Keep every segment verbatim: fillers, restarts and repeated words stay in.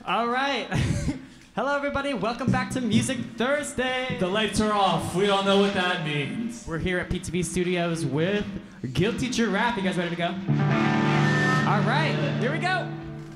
All right. Hello, everybody. Welcome back to Music Thursday. The lights are off. We all know what that means. We're here at P T V Studios with Guilty Giraffe. You guys ready to go? All right. Here we go.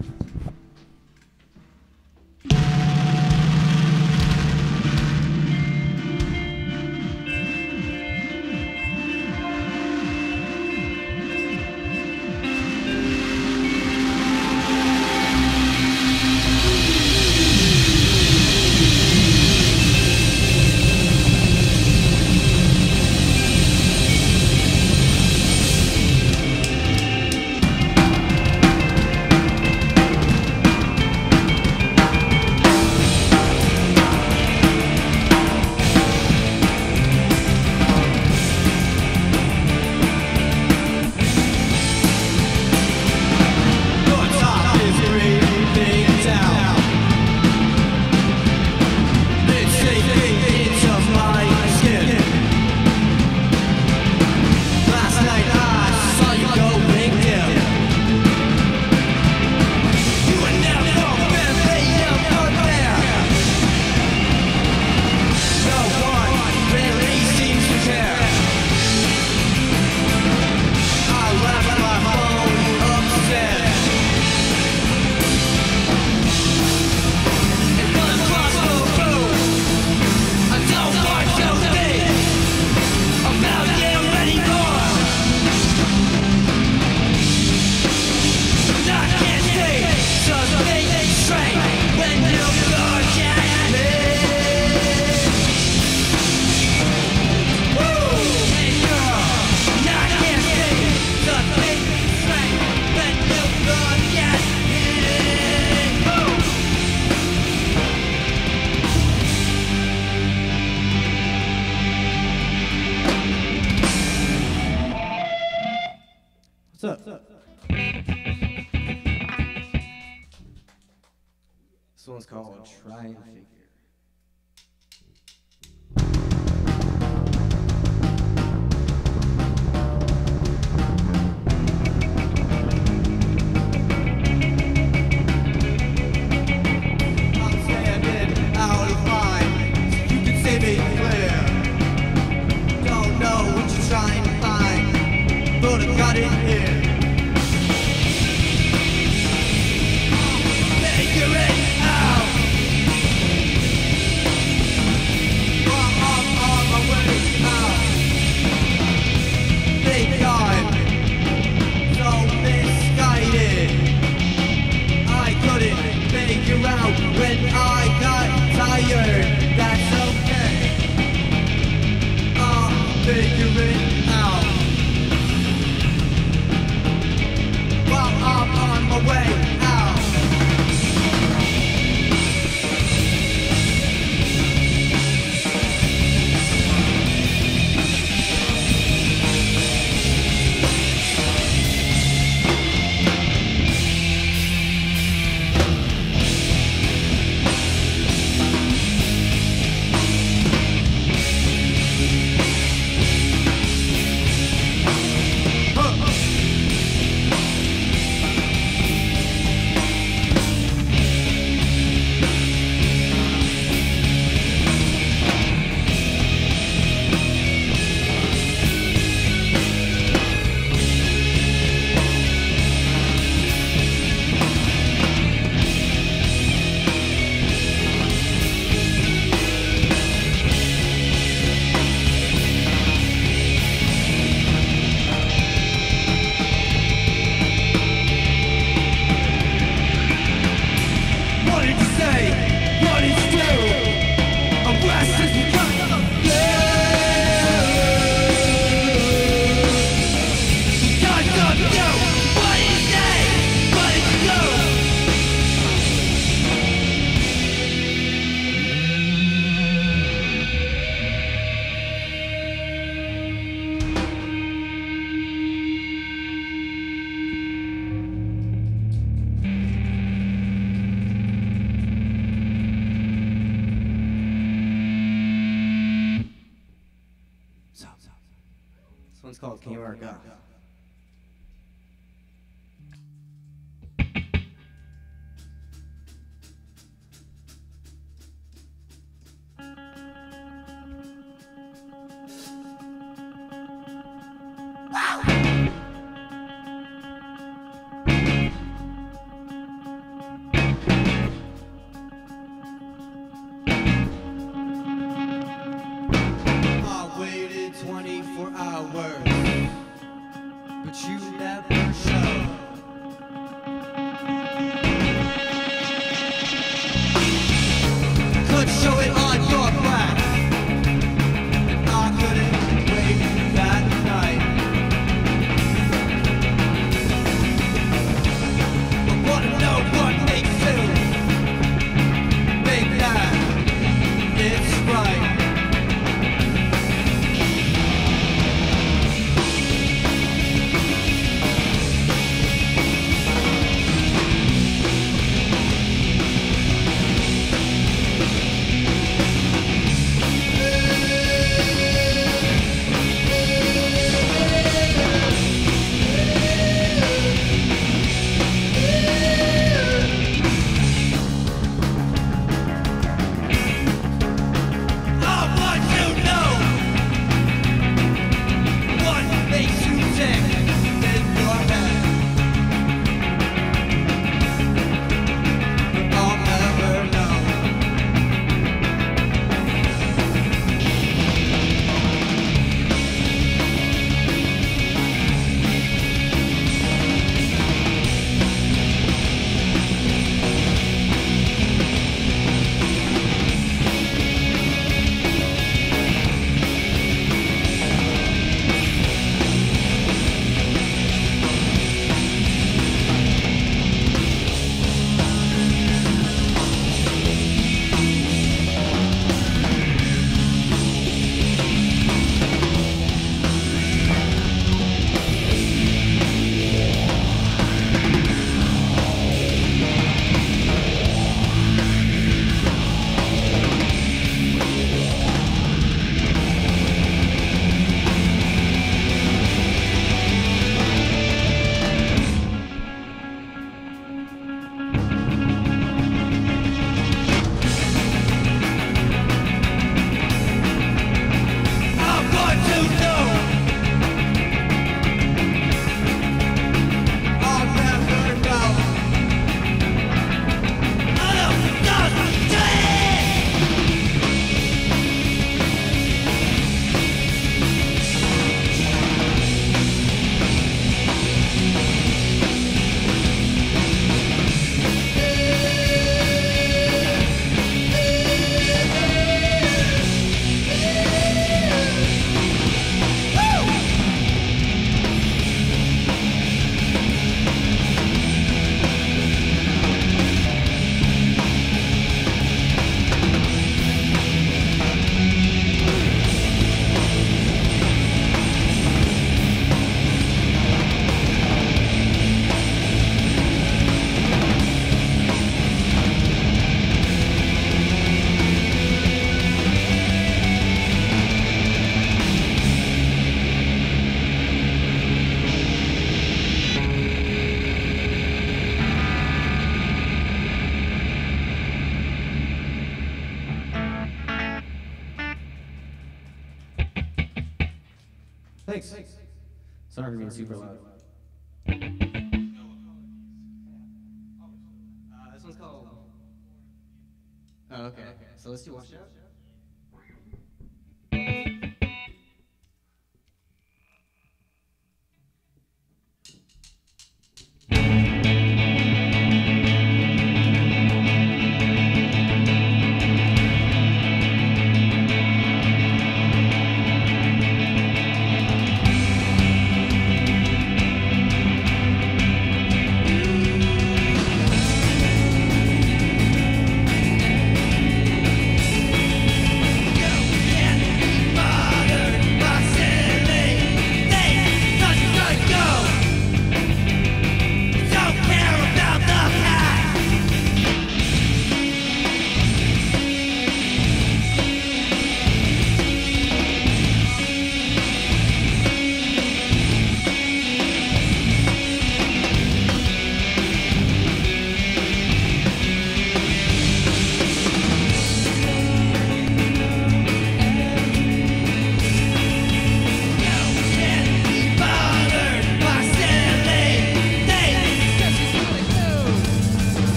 What's up? This one's called Try and Figure. I'm standing out of line, so you can see me clear. Don't know what you're trying to find, but I got it here. Figure it out. I'm on my way out. Think I'm so misguided. I couldn't figure out when I got tired. That's okay. I'll figure it out. While I'm on my way out. What did you say? What did you do? A rest is because of you. Because of you. What did you say? What did you do? This one's called Can't Work Out. for hours, but you never show. Could show it on your back, and I couldn't wait that night. I wanna know what makes you think that it's right. Thanks. Sorry for being super loud. Uh, this one's called. Oh, okay. So let's do Wash Out.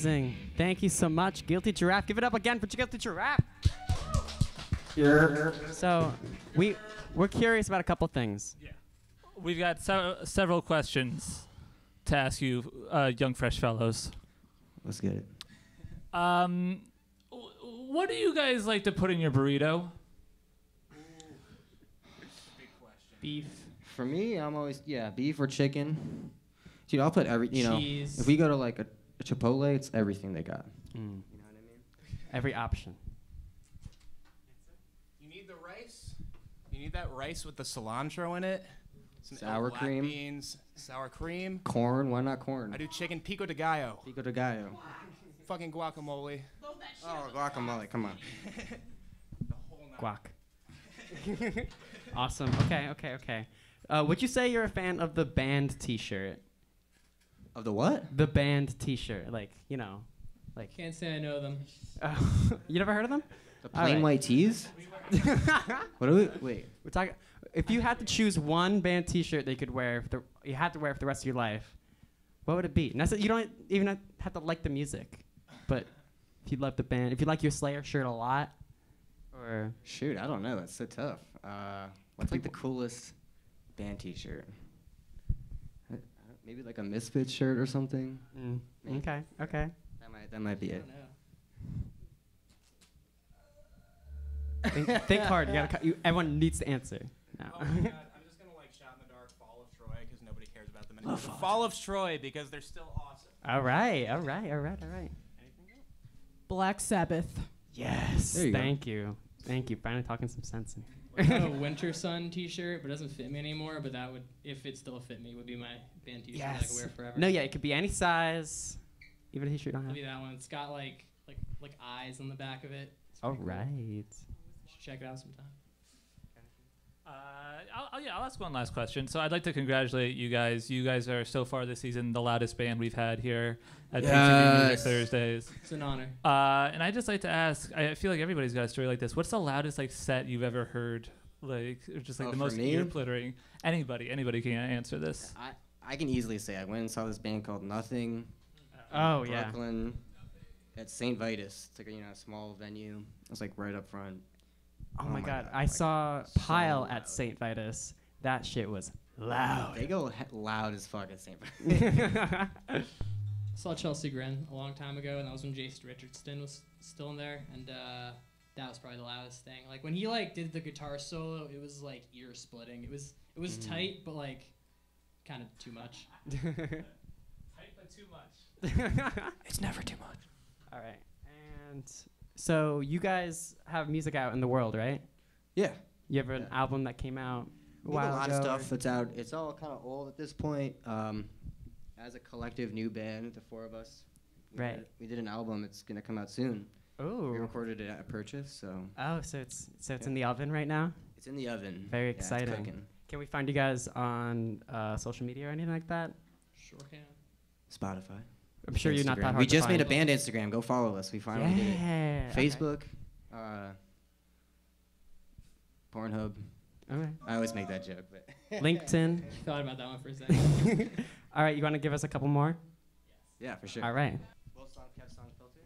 Amazing. Thank you so much, Guilty Giraffe. Give it up again for Guilty Giraffe. Yeah. So, we we're curious about a couple things. Yeah. We've got se- several questions to ask you, uh, young fresh fellows. Let's get it. Um, w- what do you guys like to put in your burrito? Beef. For me, I'm always yeah, beef or chicken. Dude, I'll put every you know. Cheese. If we go to like a, a Chipotle, it's everything they got. Mm. You know what I mean? Every option. You need the rice. You need that rice with the cilantro in it. Some Sour black cream. beans, sour cream. Corn? Why not corn? I do chicken pico de gallo. Pico de gallo. Fucking guacamole. Oh, guacamole! Come on. The whole nine. Guac. Awesome. Okay, okay, okay. Uh, would you say you're a fan of the band T-shirt? Of the what? The band T-shirt, like you know, like. Can't say I know them. Uh, you never heard of them? The All plain right. white tees? What do we? Wait. We're talking. If you had to choose one band T-shirt that you could wear, for the, you had to wear for the rest of your life, what would it be? And that's it, you don't even have to like the music, but if you love the band, if you like your Slayer shirt a lot, or Shoot, I don't know. It's so tough. Uh, what's like the coolest band T-shirt? I- I don't- Maybe like a Misfits shirt or something. mm, Maybe. okay, okay. That might that might be I it. don't know. think, think hard. You gotta. cu- You, everyone needs to answer. No. Oh my God, I'm just gonna like shout in the dark Fall of Troy because nobody cares about them anymore. Fall of Troy because they're still awesome. all right, all right, all right, all right. Black Sabbath. Yes. There you go. Thank you. Thank you. Finally talking some sense in I here. got a Winter Sun T-shirt, but it doesn't fit me anymore. But that would, if it still fit me, would be my band T-shirt that I could Yes. wear forever. No, yeah, it could be any size, even a T-shirt you don't It'll have. be that one. It's got like like like eyes on the back of it. It's All pretty cool. right. You should check it out sometime. Uh, I'll, I'll, yeah, I'll ask one last question. So I'd like to congratulate you guys. You guys are so far this season the loudest band we've had here at P C B Music Yes. Thursdays. It's an honor. Uh, and I'd just like to ask, I feel like everybody's got a story like this. What's the loudest like set you've ever heard? Like, or just like Oh, the for most me? ear-splittering. Anybody, anybody can answer this. I I can easily say I went and saw this band called Nothing. Oh yeah. Brooklyn. At Saint Vitus. It's like a you know a small venue. It was like right up front. Oh, Oh my my god, God, I like, saw so Pile at loud. Saint Vitus. That shit was loud. They go he- loud as fuck at Saint Vitus. I saw Chelsea Grin a long time ago, and that was when Jace Richardson was still in there, and uh, that was probably the loudest thing. Like when he like did the guitar solo, it was like ear splitting. It was it was Mm. tight, but like kind of too much. Tight but too much. It's never too much. All right. And so you guys have music out in the world, right? Yeah. You have an Yeah. album that came out a We have while a lot ago, of or- stuff that's out. It's all kind of old at this point. Um, as a collective new band, the four of us. we Right. Did, we did an album. It's gonna come out soon. We Oh. recorded it at Purchase, so Oh, so it's so it's in the oven right now. it's in the oven. Very Yeah, it's exciting. cooking. Can we find you guys on uh, social media or anything like that? Sure can. Spotify. I'm sure you're not Instagram. that hard We to just made a find. band Instagram. Go follow us. We finally did it. Yeah. okay. Facebook, uh, Pornhub. Okay. I always make that joke, but LinkedIn. Thought about that one for a second. All right, you want to give us a couple more? yeah, for sure. All right. Both songs kept song filter.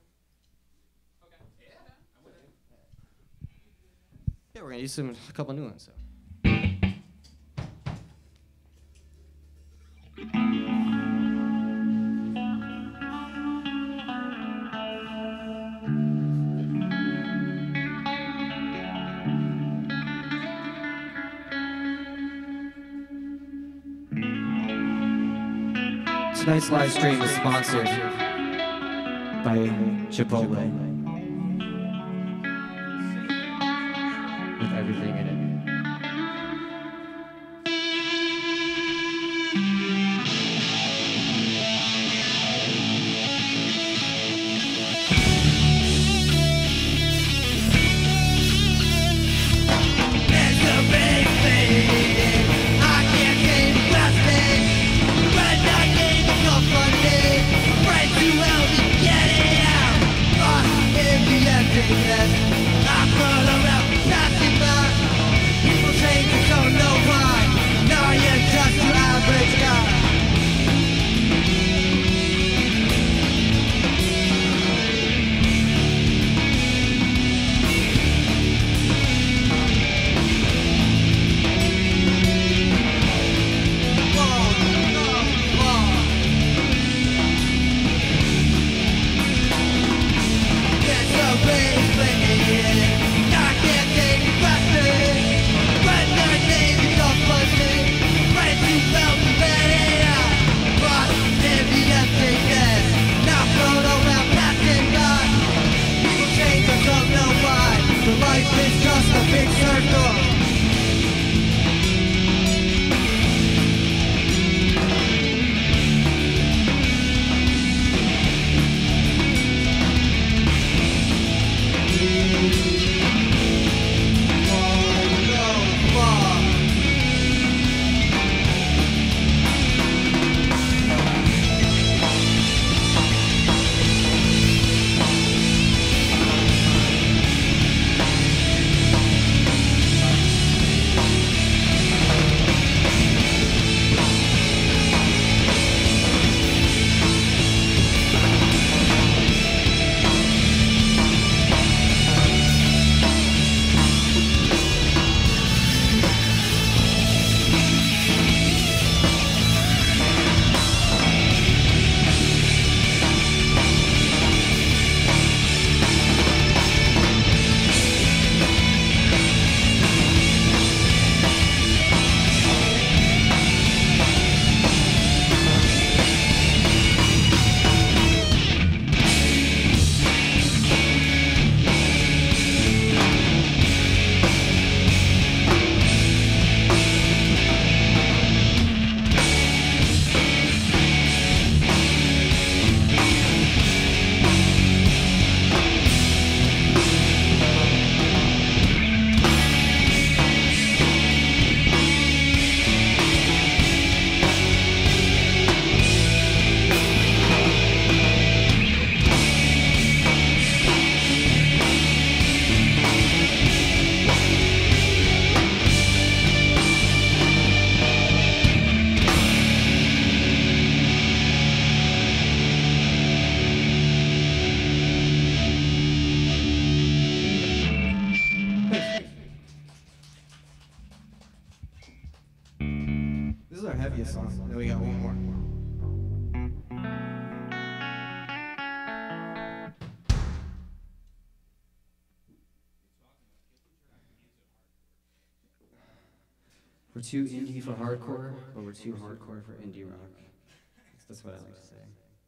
Yeah, we're gonna use some a couple new ones. So. Tonight's live stream is sponsored by Chipotle. With everything in it. There's a big thing I can't seem to grasp it. When I need the company, friends who help me get it out. Uh, This is our heaviest song. Then we got one more. We're too indie for hardcore, but we're too hardcore for indie rock. That's what I like to say.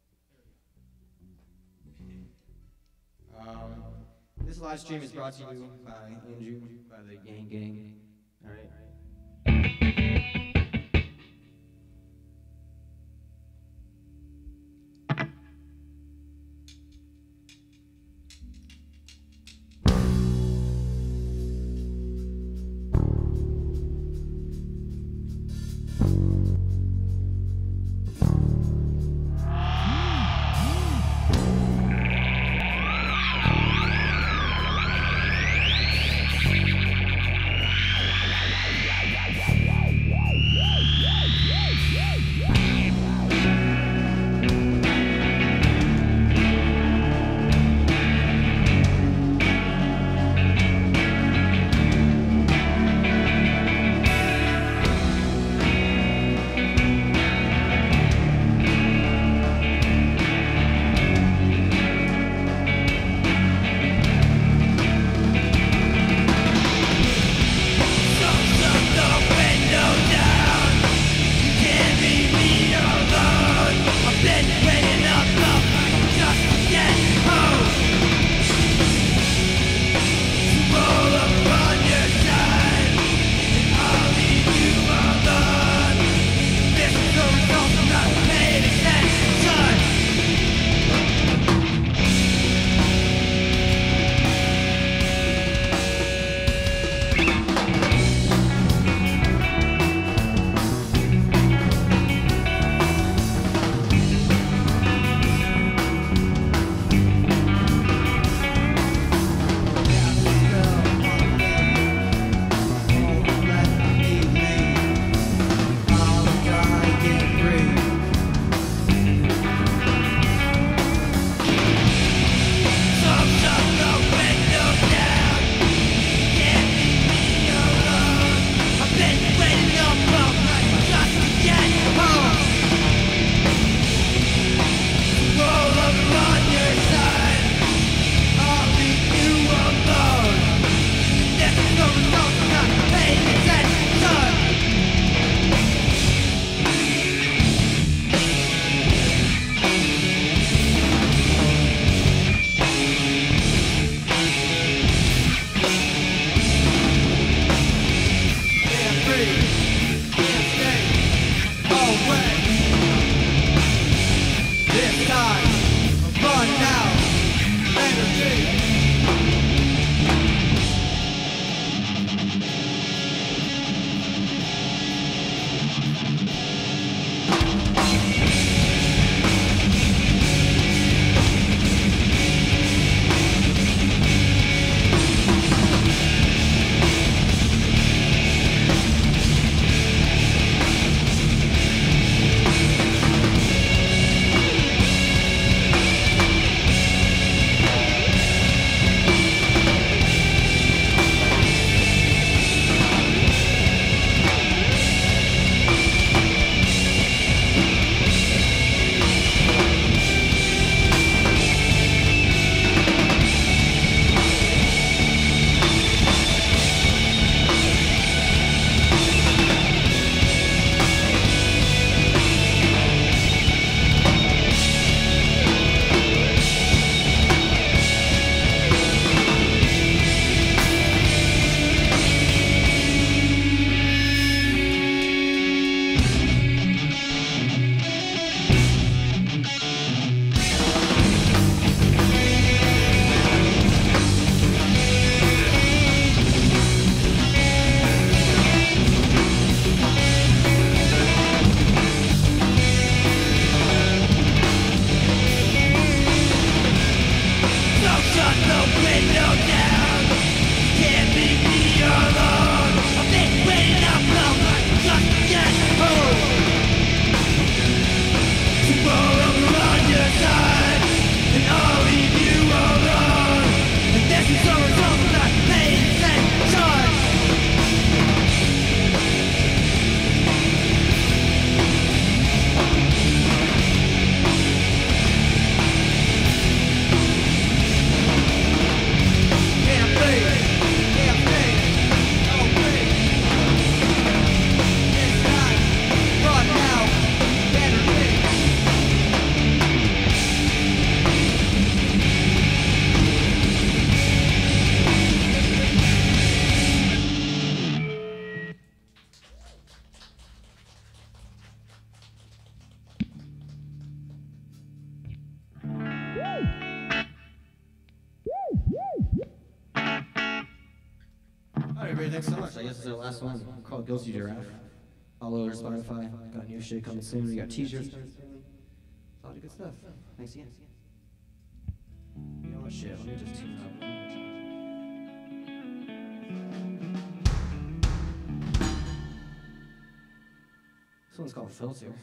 Um, this live stream is brought to you by Andrew, by the Gang Gang. All right. thanks so much. I guess it's our last one. Called Guilty Giraffe. All over Spotify. Got new shit coming soon. We got t-shirts coming soon. A lot of good stuff. Thanks again. Oh shit, let me just tune up. This one's called Filter.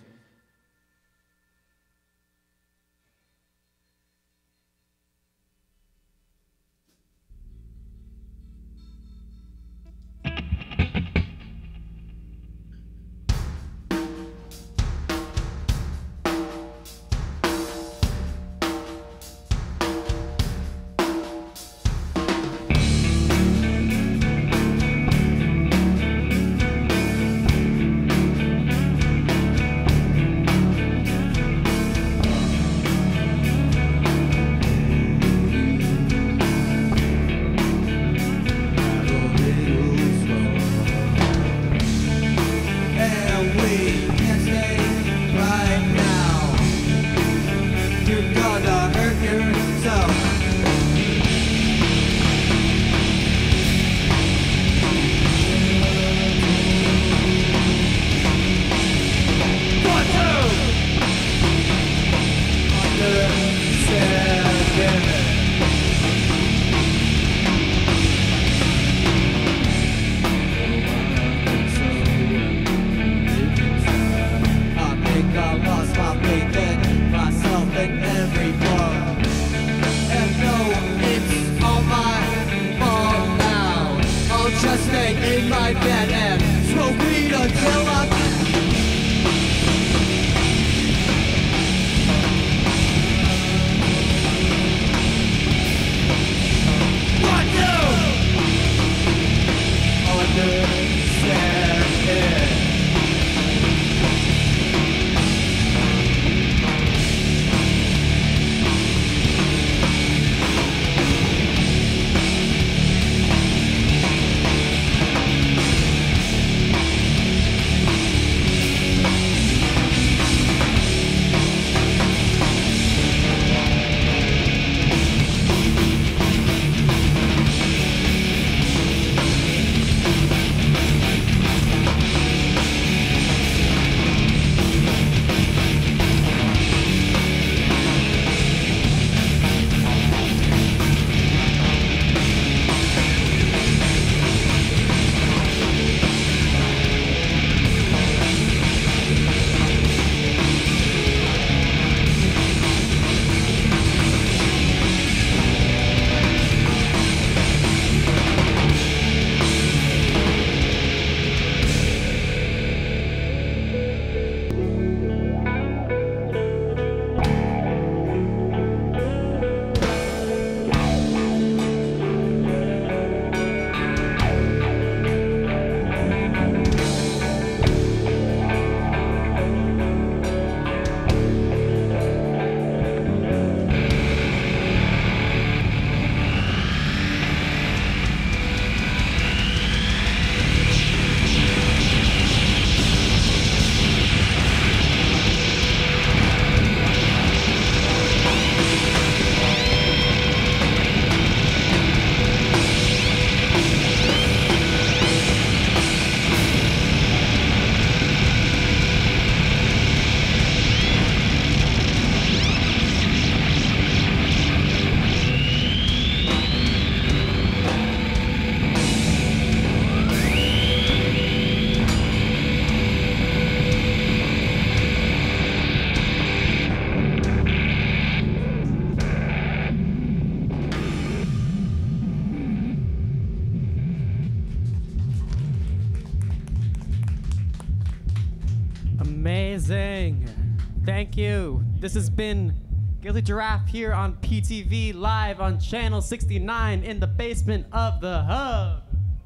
Amazing. Thank you. This has been Guilty Giraffe here on P T V, live on channel sixty-nine in the basement of the Hub.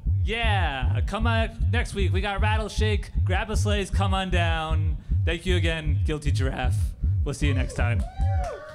Yeah, come on next week. We got Rattleshake, Grab a Slays, come on down. Thank you again, Guilty Giraffe. We'll see you next time.